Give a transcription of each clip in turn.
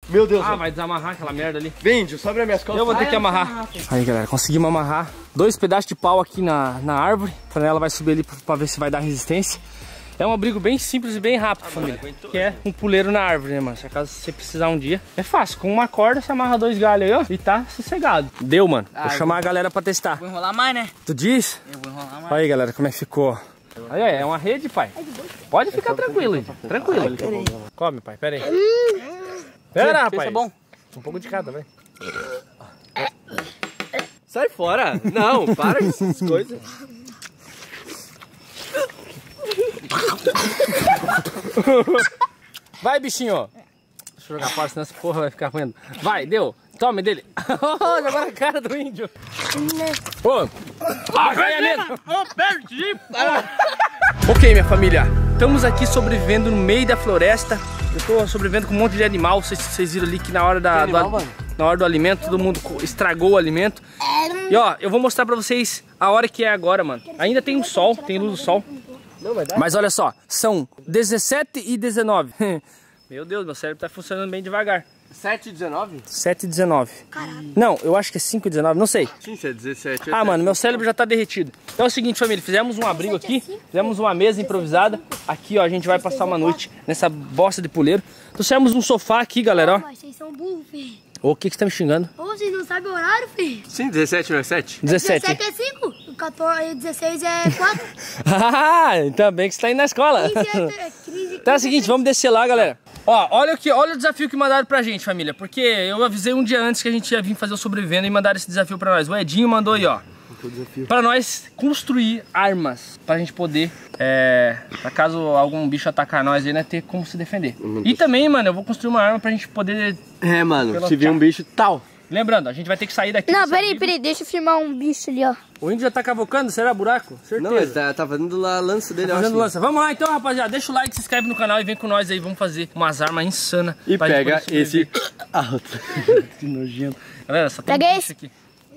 Meu Deus. Ah, vai desamarrar aquela merda ali. Vem, Índio, sobe as minhas costas. Eu vou ter que amarrar. Aí, galera, conseguimos amarrar 2 pedaços de pau aqui na árvore. A Franela vai subir ali pra ver se vai dar resistência. É um abrigo bem simples e bem rápido, família. Que é um puleiro na árvore, né, mano? Se acaso você precisar um dia. É fácil, com uma corda você amarra 2 galhos aí, ó. E tá sossegado. Deu, mano. Vou chamar a galera pra testar. Vou enrolar mais, né? Tu diz? Eu vou enrolar mais. Olha aí, galera, como é que ficou. Aí, é uma rede, pai. Pode ficar tranquilo, hein? Tranquilo. Come, pai, pera aí. Pera, rapaz. É bom. Um pouco de cada, vai. Sai fora. Não, para com essas coisas. Vai, bichinho. Deixa eu jogar fora, senão essa porra vai ficar ruim. Vai, deu. Tome dele. Jogou na cara do índio. Ô, ganha mesmo. Perdi. Ok, minha família. Estamos aqui sobrevivendo no meio da floresta. Eu tô sobrevivendo com um monte de animal. Vocês viram ali que na hora na hora do alimento, todo mundo estragou o alimento. E ó, eu vou mostrar pra vocês a hora que é agora, mano. Ainda tem o sol, tem luz do sol. Mas olha só, são 17 e 19. Meu Deus, meu cérebro tá funcionando bem devagar. 7 e 19? 7 e 19. Caralho. Não, eu acho que é 5 e 19, não sei. Sim, se é 17. Ah, mano, meu cérebro já tá derretido. Então é o seguinte, família, fizemos um abrigo aqui, fizemos uma mesa improvisada. Aqui, ó, a gente vai passar uma noite nessa bosta de puleiro. Trouxemos um sofá aqui, galera, ó. Vocês são burros, filho. O que você tá me xingando? Ô, vocês não sabem o horário, filho? Sim, 17 não é 7? 17. 17 é 5, 14, 16 é 4. Ah, ainda bem que você tá indo na escola. 15 é 15. Então é o seguinte, vamos descer lá, galera. Ó, olha o desafio que mandaram pra gente, família. Porque eu avisei um dia antes que a gente ia vir fazer o sobrevivendo e mandaram esse desafio pra nós. O Edinho mandou aí, ó. Pra nós construir armas pra gente poder, pra caso algum bicho atacar nós aí, né, ter como se defender. E também, mano, eu vou construir uma arma pra gente poder... É, mano, se vir um bicho tal. Lembrando, a gente vai ter que sair daqui. Não, peraí, deixa eu filmar um bicho ali, ó. O índio já tá cavocando, será buraco? Certeza. Não, ele tá fazendo lá a lança dele, Tá fazendo lança. Vamos lá então, rapaziada. Deixa o like, se inscreve no canal e vem com nós aí. Vamos fazer umas armas insanas. E pega esse alto. Que nojento. Galera, só tem Pega bicho aqui.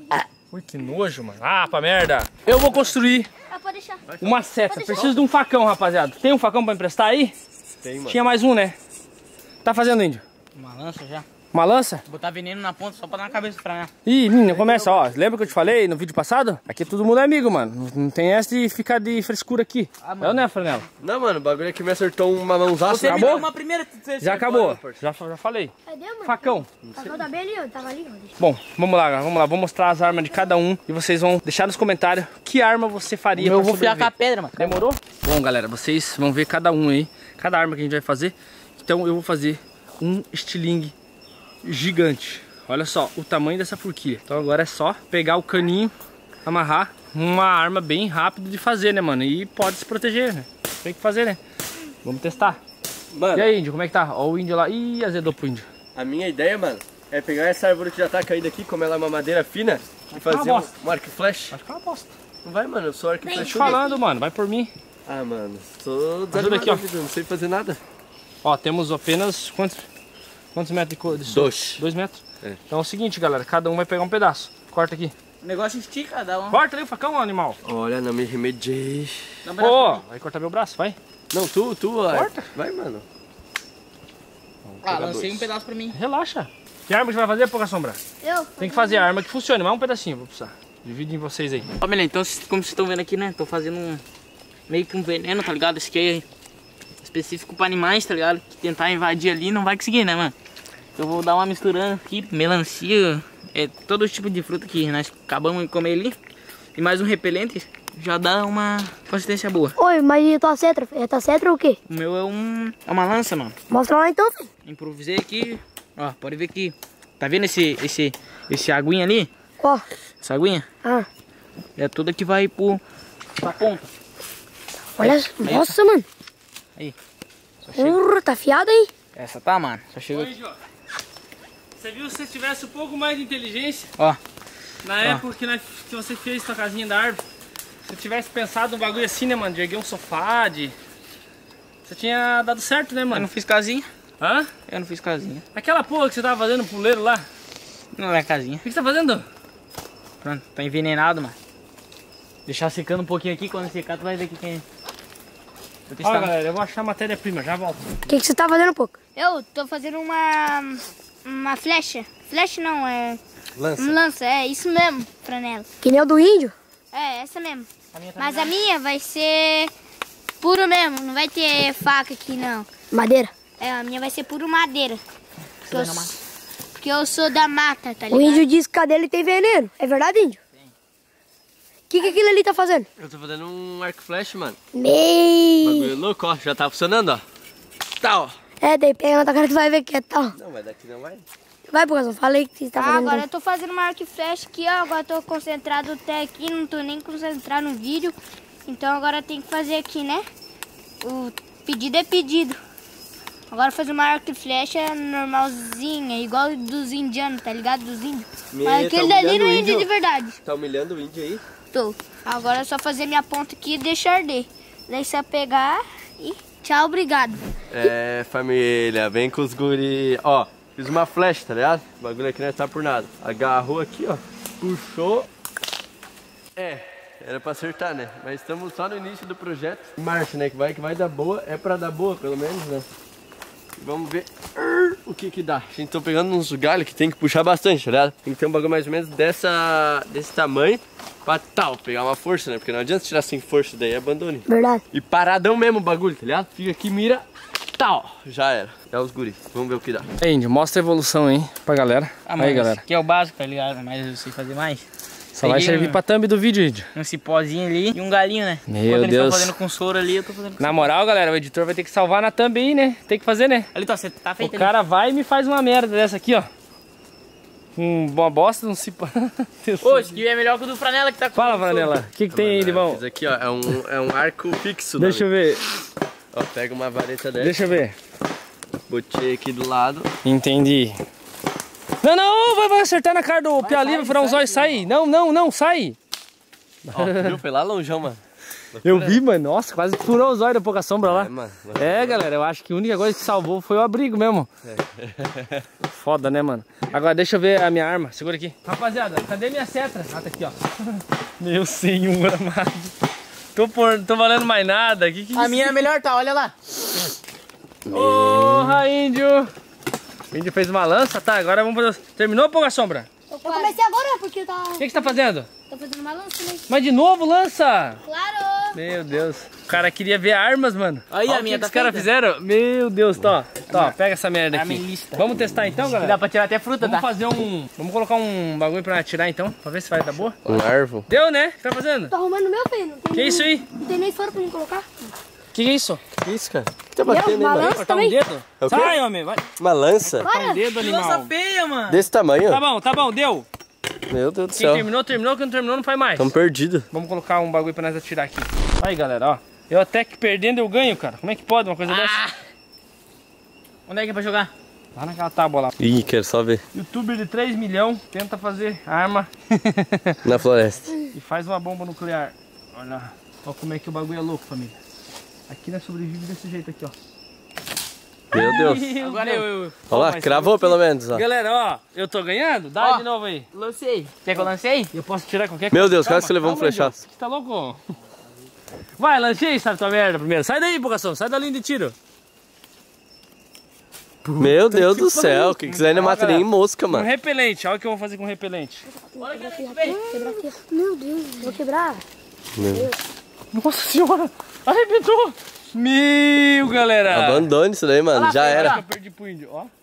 Ui, que nojo, mano. Ah, pra merda. Eu vou construir Pode deixar. uma seta. Preciso de um facão, rapaziada. Tem um facão pra emprestar aí? Tem, mano. Tinha mais um, né? Tá fazendo, índio? Uma lança já. Uma lança? Botar veneno na ponta só pra dar na cabeça pra mim. Ih, menina, começa, ó. Lembra que eu te falei no vídeo passado? Aqui todo mundo é amigo, mano. Não tem essa de ficar de frescura aqui. Ah, mano. É, né, Franela? Não, mano, o bagulho aqui me acertou uma mãozaça. Você Acabou? me deu uma primeira... Já acabou. Já falei. Cadê, mano? Facão. O facão tá bem ali, ó. Tava ali, ó. Bom, vamos lá, galera. Vamos lá. Vou mostrar as armas de cada um. E vocês vão deixar nos comentários que arma você faria pra Eu vou fiar sobreviver. com a pedra, mano. Demorou? Bom, galera, vocês vão ver cada um aí. Cada arma que a gente vai fazer. Então eu vou fazer um estilingue gigante. Olha só o tamanho dessa forquilha. Então agora é só pegar o caninho, amarrar. Uma arma bem rápida de fazer, né, mano? E pode se proteger, né? Tem que fazer, né? Vamos testar. Mano, E aí, índio, como é que tá? Ó o índio lá. Ih, azedou pro índio. a minha ideia, mano, é pegar essa árvore que já tá caída aqui, como ela é uma madeira fina, e fazer um arco e flecha. Acho que é uma bosta. Não vai, mano, eu sou arco e Tô flecha. te falando, mano. Vai por mim. Ah, mano, sou Ajuda aqui, ó. não sei fazer nada. Ó, temos apenas quantos metros de 2 metros? É. Então é o seguinte, galera, cada um vai pegar um pedaço. Corta aqui. O negócio estica, dá uma... Corta ali o facão, animal. Olha, não me remediei. Dá um braço Ô, pra mim. vai cortar meu braço, vai. Não, tu, ó. Corta. Vai, mano. Ah, lancei um pedaço pra mim. Relaxa. Que arma que vai fazer, pouca sombra? Eu? Tem que fazer a arma que funcione, mas um pedacinho, vou precisar. Divide em vocês aí. Família, então, como vocês estão vendo aqui, né? Tô fazendo meio que um veneno, tá ligado? Esse aqui é específico pra animais, tá ligado? Que tentar invadir ali não vai conseguir, né, mano? Eu vou dar uma misturando aqui, melancia, todo tipo de fruta que nós acabamos de comer ali. E mais um repelente, já dá uma consistência boa. Oi, mas e tua cetra? É tua cetra ou o quê? O meu é uma lança, mano. Mostra lá então, filho. Improvisei aqui, ó, pode ver que... Tá vendo esse aguinha ali? Ó. Essa aguinha? Ah. É toda que vai pra ponta. Olha, Aí, nossa, mano. Aí. Só chega. Tá fiado aí. Essa tá, mano. Só chegou aqui. Você viu se você tivesse um pouco mais de inteligência Ó. na época que você fez sua casinha da árvore? Se você tivesse pensado um bagulho assim, né, mano? De erguer um sofá, você tinha dado certo, né, Eu mano? não fiz casinha. Hã? Eu não fiz casinha. Aquela porra que você tava fazendo, puleiro lá. Não é casinha. O que você tá fazendo? Pronto, tá envenenado, mano. Deixar secando um pouquinho aqui, quando secar tu vai ver o que é. Vou Ó, testar. galera, eu vou achar a matéria-prima, já volto. O que você tá fazendo, pouco? Eu tô fazendo uma uma flecha. Flecha não, é... Lança. Um lança, é isso mesmo, franela. Que nem o do índio? É, essa mesmo. Mas a minha vai ser puro mesmo, não vai ter faca aqui não. Madeira. É, a minha vai ser puro madeira. Porque eu sou da mata, tá ligado? O índio disse que a dele tem veneno. É verdade, índio? Tem. O que aquilo ali tá fazendo? Eu tô fazendo um arco flash, mano. Meio. Bagulho louco, ó. Já tá funcionando, ó. Tá, ó. É, daí pega na tua cara que tu vai ver que é tal. Não, mas daqui não vai. Vai, Pocazão, falei que você tá fazendo. Agora eu tô fazendo uma arco e flecha aqui, ó. Agora eu tô concentrado até aqui, não tô nem concentrado no vídeo. Então agora eu tenho que fazer aqui, né? O pedido é pedido. Agora fazer uma arco e flecha normalzinha, igual dos indianos, tá ligado? Dos índios. Mas aquele dali não é índio de verdade. Tá humilhando o índio aí? Tô. Agora é só fazer minha ponta aqui e deixar arder. Daí você pegar e tchau, obrigado. É, família, vem com os guri. Ó, fiz uma flecha, tá ligado? O bagulho aqui não tá por nada. Agarrou aqui, ó. Puxou. Era pra acertar, né? Mas estamos só no início do projeto. Marcha, né? Que vai dar boa. É pra dar boa, pelo menos, né? Vamos ver o que dá. A gente tá pegando uns galhos que tem que puxar bastante, tá ligado? Tem que ter um bagulho mais ou menos desse tamanho pra tal, pegar uma força, né? Porque não adianta tirar sem força, daí abandone. Verdade. E paradão mesmo o bagulho, tá ligado? Fica aqui, mira, tal, já era. É os guris, vamos ver o que dá. Aí, índio, mostra a evolução, hein, pra galera. Aí, galera. Aqui é o básico, tá ligado? Mas eu sei fazer mais. Só vai servir pra thumb do vídeo, índio. Um cipózinho ali e um galinho, né? Meu Quando eles Deus. estão fazendo com soro ali, eu tô fazendo com Na moral, galera, o editor vai ter que salvar na thumb aí, né? Tem que fazer, né? ali, você tá O feito ali. cara vai e me faz uma merda dessa aqui, ó. Uma bosta, um cipó. Ô, esse aqui é melhor que o do Franela que tá com Fala, Franela. O que tem aí de bom? Isso aqui, ó, é um arco fixo. Deixa eu ver. Ó, pega uma vareta dessa. Deixa eu ver. Botei aqui do lado. Entendi. Não, vai acertar na cara do Piali, vai furar uns olhos, sai. Não, sai. Ó, viu? Foi lá longeão, mano. Eu vi, mano. Nossa, quase furou os olhos da Pouca Sombra lá. É, mano. É, galera, eu acho que a única coisa que salvou foi o abrigo mesmo. Foda, né, mano? Agora deixa eu ver a minha arma. Segura aqui. Rapaziada, cadê minha seta? Ah, tá aqui, ó. Meu senhor amado. Tô valendo mais nada. A minha é melhor, tá? Olha lá. Porra, índio. O índio fez uma lança, tá? Agora vamos fazer... Terminou, Pouca Sombra? Eu comecei agora porque tá... O que você tá fazendo? Tô fazendo uma lança, né? Mas de novo, lança? Claro! Meu Deus. O cara queria ver armas, mano. Aí, Olha a minha o que tá os caras feita. fizeram. Meu Deus, tá. Pega essa merda A aqui. minha lista. Vamos testar então, galera? Dá pra tirar até fruta, Vamos tá? fazer um... Vamos colocar um bagulho pra atirar então, pra ver se vai dar boa. Um arvo. Deu, né? O que tá fazendo? Tô arrumando o meu, filho. Não tem Que isso aí? Não tem nem fora pra mim colocar. Que é isso? Que isso, cara? O que tá batendo aí, uma mano? lança Cortar um também? dedo? É o quê? Sai, homem, vai. Uma lança? Cortar um dedo, animal. feia, mano. Desse tamanho? Tá bom, deu. Meu Deus do Quem céu. terminou, quem não terminou não faz mais. Tamo perdidos. Vamos colocar um bagulho pra nós atirar aqui. Aí, galera, ó. Eu até que perdendo eu ganho, cara. Como é que pode uma coisa dessa? Onde é que é pra jogar? Lá naquela tábua lá. Ih, quero só ver. Youtuber de 3 milhões tenta fazer arma Na floresta. e faz uma bomba nuclear. Olha como é que o bagulho é louco, família. Aqui nós sobrevivemos desse jeito aqui, ó. Meu Deus. Agora eu. Olha lá, mas cravou pelo menos, ó. Galera, ó, eu tô ganhando? Dá Ó. de novo aí. Lancei. Quer que eu lancei? Eu posso tirar qualquer coisa. Meu Deus, Calma, quase que levou um calma, flechaço. Deus. Tá louco? Vai, lancei, sabe tua merda primeiro. Sai daí, Bocação, sai da linha de tiro. Meu Deus do céu, que isso aí não mata nem mosca, Com mano. repelente, olha o que eu vou fazer com repelente. Olha que aqui, vem. Quebrar aqui. Meu Deus, vou quebrar. Nossa senhora, arrebentou. Meu, galera. Abandone isso daí, mano. Já Olha que era. eu perdi pro índio, ó.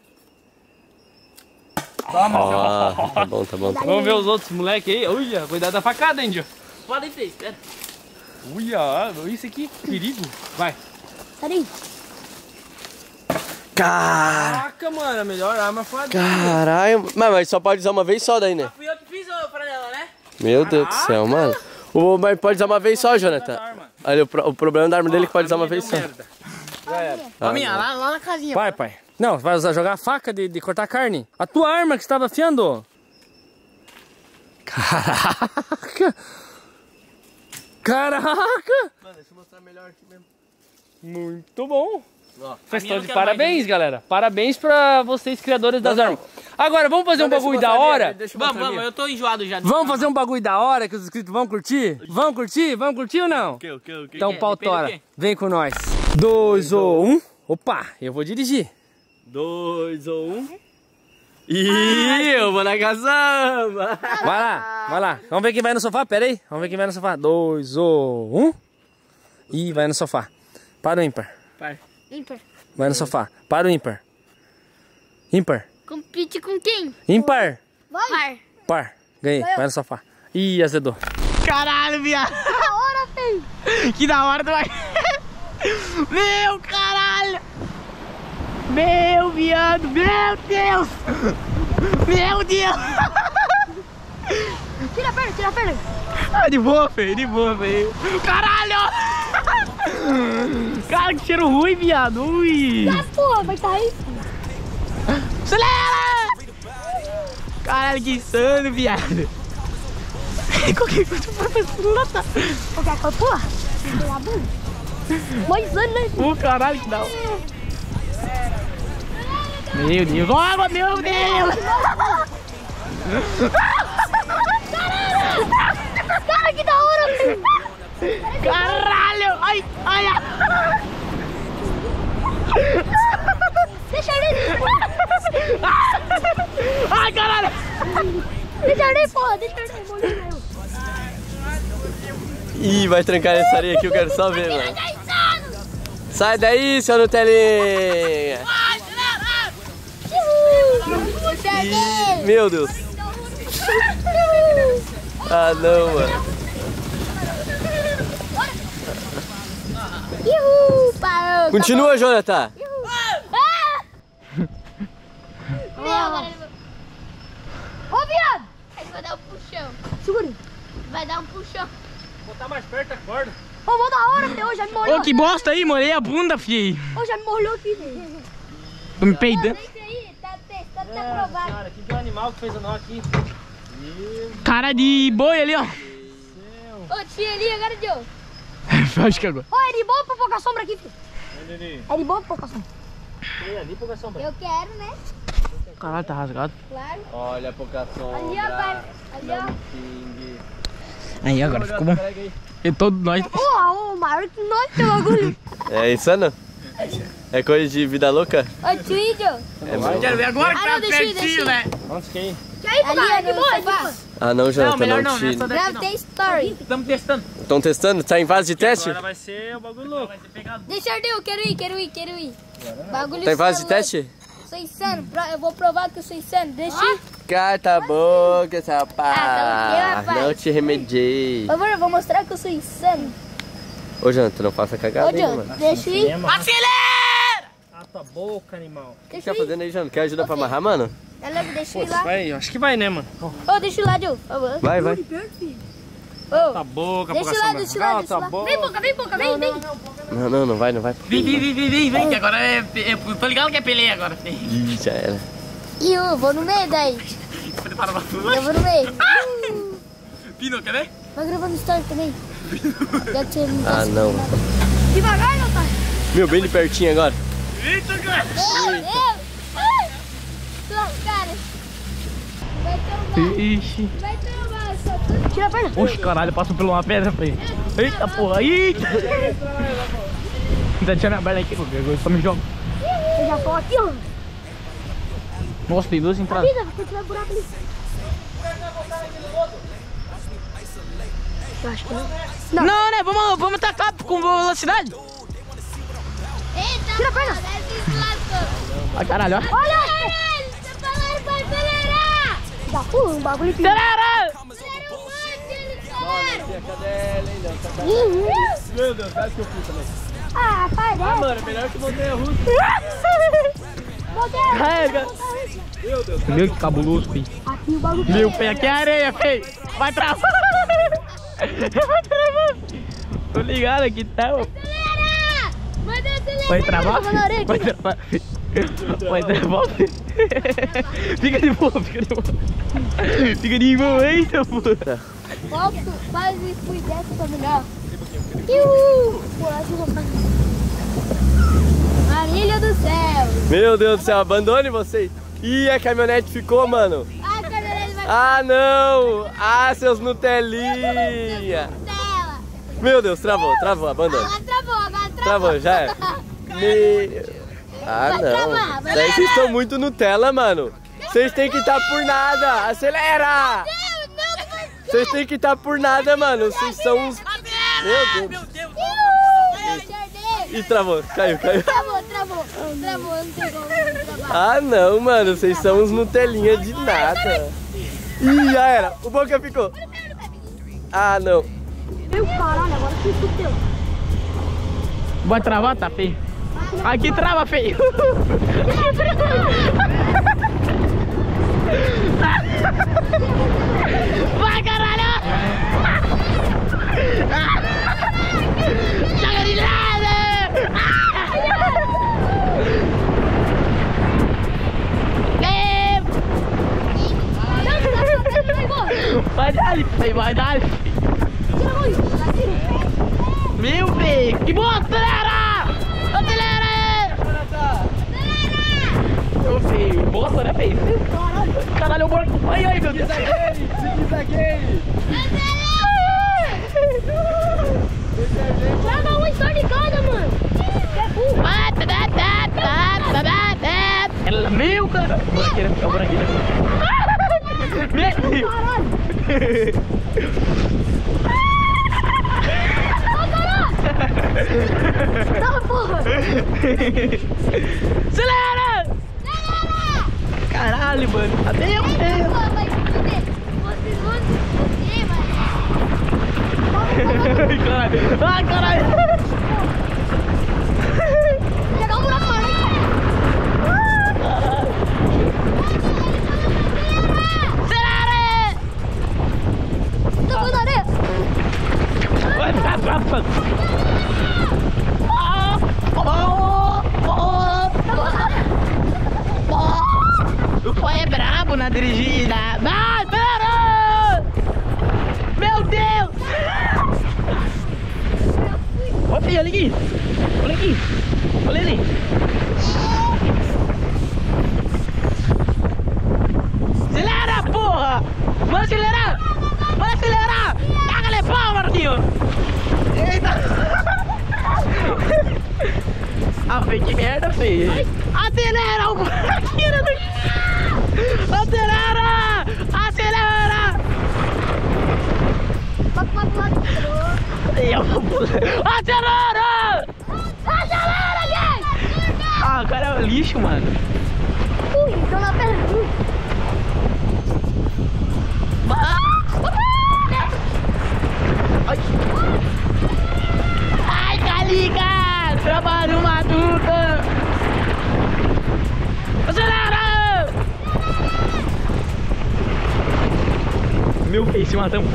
Ó, tá bom, tá bom. Vamos ver os outros moleque aí. Uia, cuidado da facada, índio. Pode ir, espera. Uia, isso aqui, perigo. Vai. Sai daí. Caraca, mano, a melhor arma foi a dele. Caralho. Mas só pode usar uma vez só daí, né? Fui eu que fiz a panela, né? Meu Deus do céu, mano. Mas pode usar uma vez só, Jonathan. Olha, o problema da arma dele é que pode usar uma vez só. Ó, minha, lá na casinha. Vai, pai. Não, vai usar jogar a faca de cortar carne. A tua arma que você estava afiando. Caraca. Caraca. Mano, deixa eu mostrar melhor aqui mesmo. Muito bom. Ó, Vocês estão eu de quero parabéns, mais, galera. Parabéns pra vocês, criadores das armas. Agora, vamos fazer um bagulho da hora? Vamos, eu tô enjoado já. Vamos fazer um bagulho da hora que os inscritos vão curtir? Vamos curtir? Vamos curtir ou não? O que? Então, que? pau Depende do tora. quê? Vem com nós. 2 ou 1. Opa, eu vou dirigir. 2 ou 1. Ih, eu vou na caçamba. Vai lá. Vamos ver quem vai no sofá, pera aí. Vamos ver quem vai no sofá. 2 ou 1. Ih, vai no sofá. Para o ímpar. Ímpar. Vai no sofá. Para o ímpar. Ímpar. Compete com quem? Ímpar. Vai. Par. Ganhei. Vai no sofá. Ih, azedou. Caralho, viado. Da hora, filho. Que da hora tu vai. Meu caralho. Meu viado. Meu Deus. Meu Deus. Tira a perna. Ah, de boa, feio. Caralho. Cara, que cheiro ruim, viado. Ui. Ah, porra, vai sair. Acelera. Caralho, que insano, viado. Qualquer coisa pra pilotar. Qualquer coisa, porra. Pela bunda. Mais anos, né? Caralho, que da hora. Meu Deus. Água, meu Deus. Cara, que da hora, filho. Caralho. Ai. Deixa ele. Ai, caralho. Deixa ele, porra. Deixa ele. Ih, vai trancar nessa areia aqui, eu quero só ver, mano. Sai daí, seu Nutelinha. Ih, meu Deus. Ah, não, mano. Parou. Continua, Jonathan. Ô, viado. Ele vai dar um puxão. Segura. Vai dar um puxão. Botar mais perto a corda. Ô, mó da hora, meu. Já me molhou. Ô, que bosta aí, molhei a bunda, filho. Ô, já me molhou aqui, velho. Tô me peidando. Isso aí, tá testando, tá provado. Cara, que é o animal que fez o nó aqui? Cara de boi ali, ó. Ô, tinha ali, agora deu. Acho que agora. Ô, é de boa pra pouca sombra aqui, filho. É de boa pra pouca sombra. Ali, pouca sombra. Eu quero, né? Caralho, tá rasgado. Claro. Olha a pouca sombra. Ali, ó, pai. Ali, ó. Aí, agora ficou bom. E todos nós. Porra, o maior que nós tem bagulho. É insano? É coisa de vida louca? Ô, tio Índio. Quero ver agora que Ah, tá não, deixa aí, pertinho, deixa aí. né? Onde que é? Ali, de boa, de boa. Ah, não, Jonathan, melhor não, não, tire. nessa daqui Grava não. tem story. Estamos testando. Estão testando? Tá em fase de teste? Agora vai ser o bagulho louco. Deixa eu quero ir. Bagulho Tá em fase de insano, teste? Sou insano, eu vou provar que eu sou insano. Deixa eu ir. Cata a boca, rapaz. Ah, rapaz. Não te remediei. Por favor, eu vou mostrar que eu sou insano. Ô, Jonathan, não faça cagada Ô, aí, John, mano. deixa eu ir. Acelera! A tua boca, animal. O que Deixa tá eu ir. fazendo aí, Jonathan? Quer ajuda pra amarrar, mano? Galera, deixa eu ir lá. Vai, acho que vai, né, mano? Ô, deixa eu ir lá, Joe, por favor. Vai. Ô, Tua boca, deixa eu ir lá, deixa eu ir lá, deixa eu ir lá. Vem, Boca, vem. Não vai. Vem, que agora é. Eu tô ligado que é peleia agora, filho. Ih, já era. E eu vou no meio daí. Prepara pra Eu vou no meio. Pino, quer ver? Vai gravando story também. Já que você não tá Ah, não. devagar, meu pai. Meu, bem de pertinho agora. Eita, cara! Ai! Cara, vai tombar. Ixi. Vai tombar, só tudo. Tira a perna. Oxe, caralho, passou por uma pedra, filho. Eita porra, eita! Tá tirando a perna aqui, eu só me jogo. Eu já tô aqui, ó. Nossa, tem duas entradas. Avisa, porque tiver buraco ali. Eu acho que não. Não, né? Vamos tacar com velocidade. Eita, tira a perna. Ai, caralho, ó. Olha! Tá falando pra acelerar! Dá um bagulho aqui. Acelera! Acelera o monte, acelera! Meu Deus, quase que eu fui também. Ah, pai, né? Mano, melhor que montanha russa. Carrega. Meu Deus. Meu, que cabuloso, filho. Aqui o bagulho. Meu pé aqui é areia, feio. Vai travar. Vai travar. Tô ligado aqui, tá? Acelera! Manda acelerar! Vai travar? Tava na orelha. Vai travar. Vai travar. Fica de boa, fica de boa. Fica de boa, eita, porra. Volto, quase fui dessa pra melhor. Por aqui eu vou fazer. Marília do céu! Meu Deus do céu, abandone vocês. Ih, a caminhonete ficou, mano. Ah, cadê vai Ah, não. Ah, seus Nutelinha. tela? Meu Deus, travou, abandone. Agora travou. Travou, já é. Ah, Vai travar, não. vai Daí vocês estão muito Nutella, mano. Não, Vocês têm que estar por nada. Acelera! Vocês têm que estar por nada, mano. Vocês são uns... Meu Deus. Ih, travou. Caiu. Travou, não tem como travar. Ah, não, mano. Vocês são uns Nutelinha de nada. Ih, já era. O Boca ficou. Ah, não. Meu caralho, agora que fudeu. Vai travar, tá feio? Aqui trava, feio. Vai, caralho! Joga de lado! Vai dar, feio, vai dar. Meu feio, que bom, acelera! Meu feio, bosta, né, feio? Caralho, o barco. Ai, meu Deus. Desaguei. Joga um estouro de cada, mano. Ela, meu, cara. Bora aqui, né? Meu. Não, porra. Acelera! Caralho, mano. Meu Deus. Caralho. Ai, caralho. Pegar um buraco maior. Acelera! Tô com areia. O pai é brabo na dirigida. Vai, pera! Meu Deus! Ó, filho, olha aqui. Olha aqui. Olha ali. Acelera, porra! Vamos acelerar! Vamos acelerar! Taca-lhe pau, Marquinho! Eita! Ah, feio, que merda, feio! Acelera o Marquinho! Acelera! Acelera! Acelera! Acelera, gay! Ah, o cara é um lixo, mano. Ui, tô na perna. Ai, Calica! Trabalho maduca! Acelera! Meu filho, se matamos.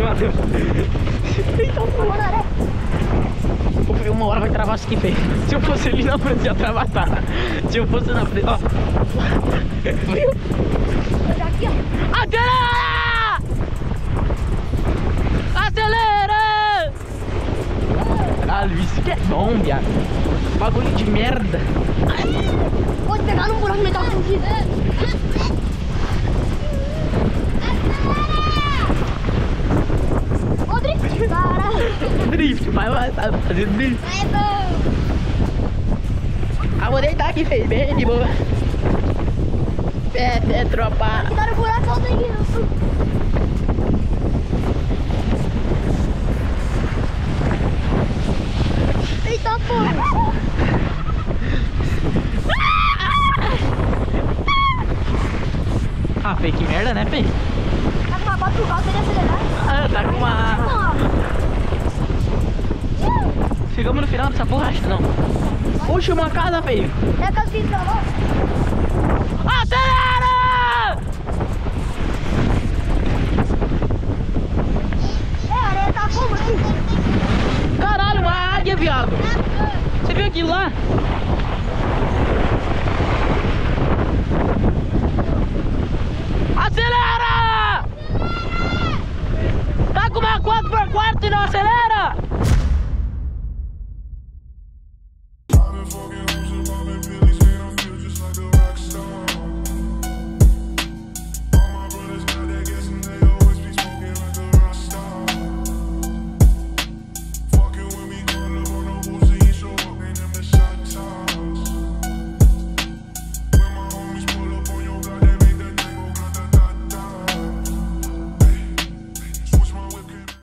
Eita, porra. Uma hora vai travar isso aqui, feio. Se eu fosse ali na frente, ia travar, tá? Se eu fosse na frente, ó. Viu? Aqui, ó. Acelera! Acelera! Caralho, isso que é bom, viado. Bagulho de merda. Pode pegar num buraco metal fugido. Ô, drift, caralho. Drift, vai fazendo drift. É bom. Ah, vou deitar aqui, feio, bem de boa. É, tropa. Que dá no buraco, solta aqui. Eita, porra. Ah, feio, que merda, né, feio? Tá com uma bota pro carro, ele acelerar. Ah, tá com uma... Chegamos no final dessa porra, acho que não. Puxa uma casa, feio. É a casa que travou. Acelera!